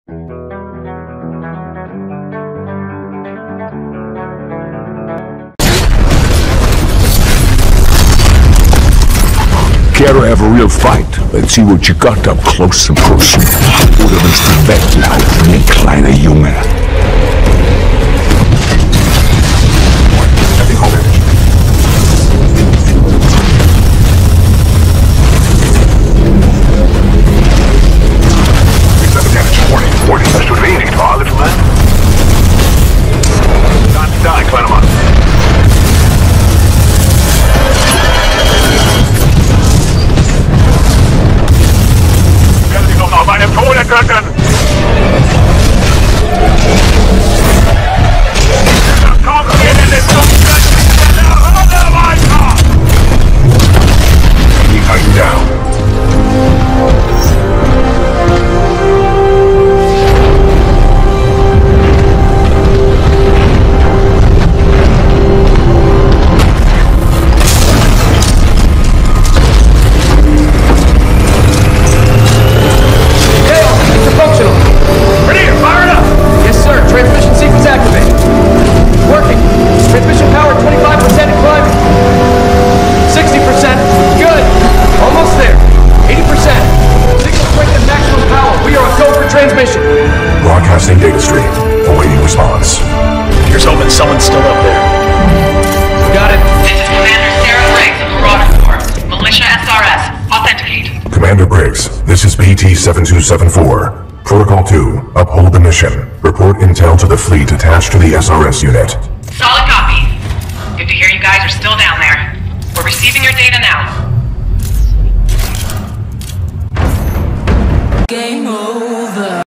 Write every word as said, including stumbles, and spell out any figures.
Care to have a real fight? Let's see what you got up close and personal. Oder willst du weglaufen, ihr kleiner Junge? Broadcasting data stream. Awaiting response. Here's hoping someone's still up there. Got it. This is Commander Sarah Briggs of Marauder Corps. Militia S R S. Authenticate. Commander Briggs, this is P T seven two seven four. Protocol two, uphold the mission. Report intel to the fleet attached to the S R S unit. Solid copy. Good to hear you guys are still down there. We're receiving your data now. Game over.